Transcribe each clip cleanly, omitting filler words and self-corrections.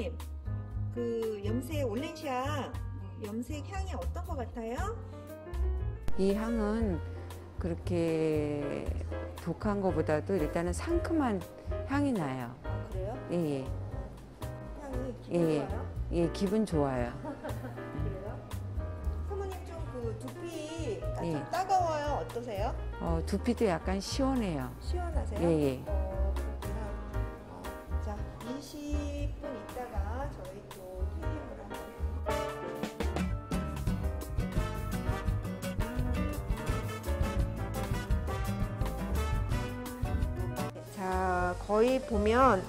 사모님, 그 염색 올렌시아 염색 향이 어떤 것 같아요? 이 향은 그렇게 독한 것보다도 일단은 상큼한 향이 나요. 아, 그래요? 예, 예. 향이 기분 예, 좋아요? 예, 기분 좋아요. 그래요? 사모님 좀 그 두피 좀 예. 따가워요? 어떠세요? 두피도 약간 시원해요. 시원하세요? 예, 예. 그렇구나. 자, 20분 있다가 저희 또 TM을 한번. 자, 거의 보면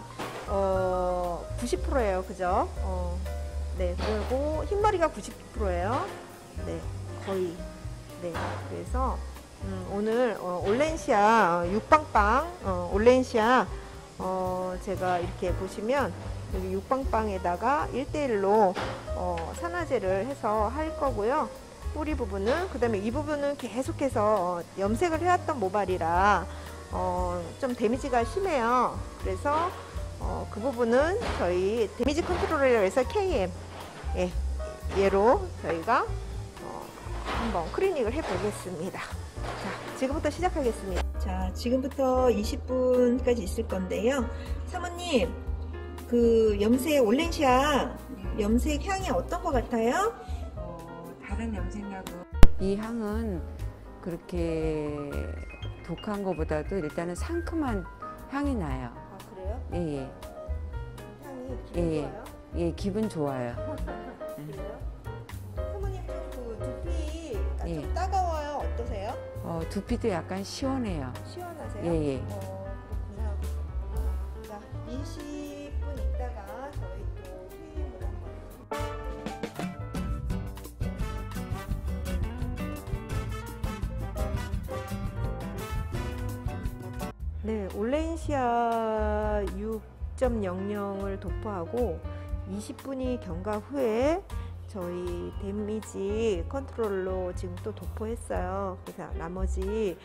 90%예요, 그죠? 네, 그리고 흰머리가 90%예요. 네, 거의. 네, 그래서 오늘 올렌시아 육빵빵 올렌시아 제가 이렇게 보시면 여기 육빵빵에다가 1대1로 산화제를 해서 할 거고요. 뿌리 부분은, 그 다음에 이 부분은 계속해서 염색을 해왔던 모발이라 좀 데미지가 심해요. 그래서 그 부분은 저희 데미지 컨트롤이라고 해서 KM, 예, 얘로 저희가 한번 클리닉을 해보겠습니다. 자, 지금부터 시작하겠습니다. 자, 지금부터 20분까지 있을 건데요. 사모님, 그 염색 올렌시아 염색 향이 어떤 것 같아요? 다른 염색약은 이 향은 그렇게 독한 것보다도 일단은 상큼한 향이 나요. 아, 그래요? 예, 예. 향이 기분 예, 예. 좋아요? 예, 기분 좋아요. 그래요? 사모님 좀 그 두피 예. 좀 따가워요? 어떠세요? 두피도 약간 시원해요. 시원하세요? 예, 예. 그렇구나. 자, 20분 있다가 저희 또 TM을 한번. 네, 올렌시아 6.00을 도포하고 20분이 경과 후에 저희 데미지 컨트롤로 지금 또 도포했어요. 그래서 나머지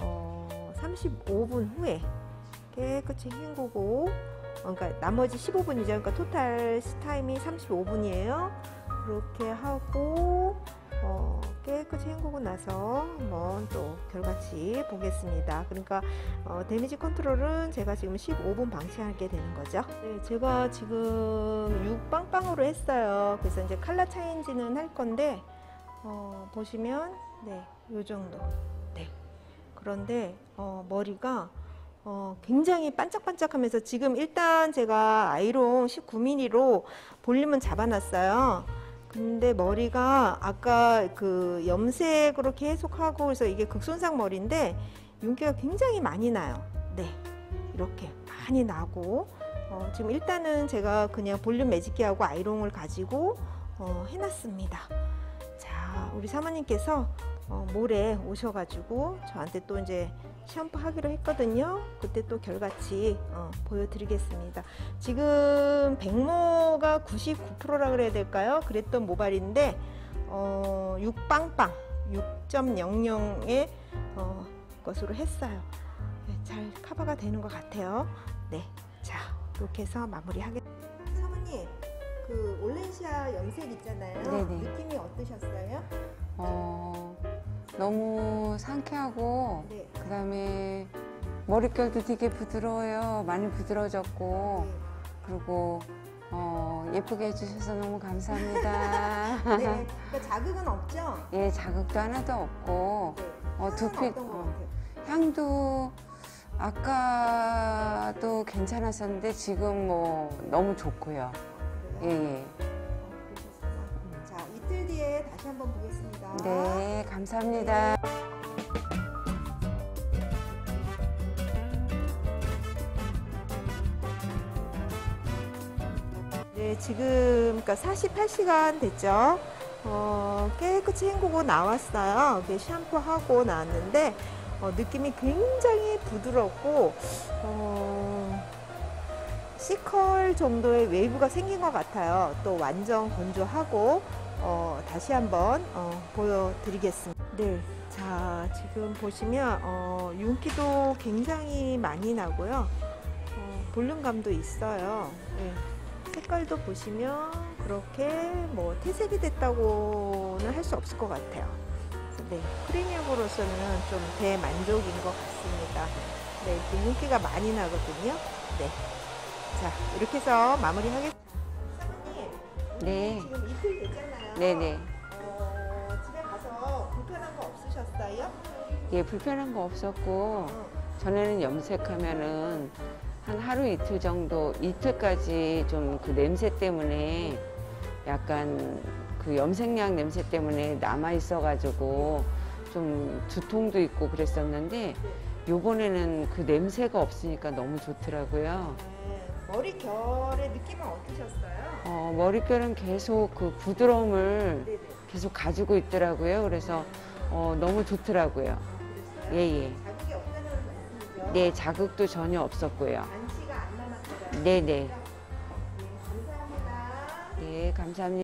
35분 후에 깨끗이 헹구고, 그러니까 나머지 15분이죠. 그러니까 토탈 타임이 35분이에요. 그렇게 하고 깨끗이 헹구고 나서 한번 또 결과치 보겠습니다. 그러니까 데미지 컨트롤은 제가 지금 15분 방치하게 되는 거죠. 네, 제가 지금 6빵빵으로 했어요. 그래서 이제 컬러 체인지는 할 건데 보시면 네, 요 정도. 네. 그런데 머리가 굉장히 반짝반짝하면서 지금 일단 제가 아이롱 19mm로 볼륨은 잡아놨어요. 근데 머리가 아까 그 염색으로 계속 하고 그래서 이게 극손상 머리인데 윤기가 굉장히 많이 나요. 네, 이렇게 많이 나고 지금 일단은 제가 그냥 볼륨 매직기하고 아이롱을 가지고 해놨습니다. 자, 우리 사모님께서 모레 오셔가지고 저한테 또 이제 샴푸 하기로 했거든요. 그때 또 결과치 보여드리겠습니다. 지금 백모가 99%라 그래야 될까요? 그랬던 모발인데 6빵빵 6.00의 것으로 했어요. 네, 잘 커버가 되는 것 같아요. 네, 자, 이렇게 해서 마무리하겠습니다. 사모님, 그 올렌시아 염색 있잖아요. 네네. 느낌이 어떠셨어요? 너무 상쾌하고, 네. 그 다음에 머릿결도 되게 부드러워요. 많이 부드러워졌고, 그리고 예쁘게 해주셔서 너무 감사합니다. 네, 그러니까 자극은 없죠? 예, 자극도 하나도 없고, 네. 두피 어떤 것 같아요? 향도 아까도 괜찮았었는데 지금 뭐 너무 좋고요. 예, 그래요? 예. 그러셨구나. 자, 이틀 뒤에 다시 한번 보겠습니다. 네, 감사합니다. 네, 지금 그러니까 48시간 됐죠. 깨끗이 헹구고 나왔어요. 이렇게 샴푸하고 나왔는데 느낌이 굉장히 부드럽고 C컬 정도의 웨이브가 생긴 것 같아요. 또 완전 건조하고 다시 한번 보여드리겠습니다. 네, 자, 지금 보시면 윤기도 굉장히 많이 나고요. 볼륨감도 있어요. 네. 색깔도 보시면 그렇게 뭐 태색이 됐다고는 할 수 없을 것 같아요. 네, 프리미엄으로서는 좀 대만족인 것 같습니다. 네, 이렇게 윤기가 많이 나거든요. 네, 자 이렇게 해서 마무리하겠습니다. 사모님, 네. 지금 이틀 되잖아요. 네네. 집에 가서 불편한 거 없으셨어요? 예, 불편한 거 없었고, 전에는 염색하면은 한 하루 이틀 정도, 이틀까지 좀 그 냄새 때문에 약간 그 염색약 냄새 때문에 남아 있어가지고 좀 두통도 있고 그랬었는데, 요번에는 그 냄새가 없으니까 너무 좋더라고요. 네, 머리결의 느낌은 어떠셨어요? 머릿결은 계속 그 부드러움을 네네. 계속 가지고 있더라고요. 그래서 너무 좋더라고요. 그랬어요? 예, 예. 자극이 없다는 말씀이죠? 네, 자극도 전혀 없었고요. 안시가 안 남았더라고요. 네네. 네, 감사합니다. 네, 감사합니다.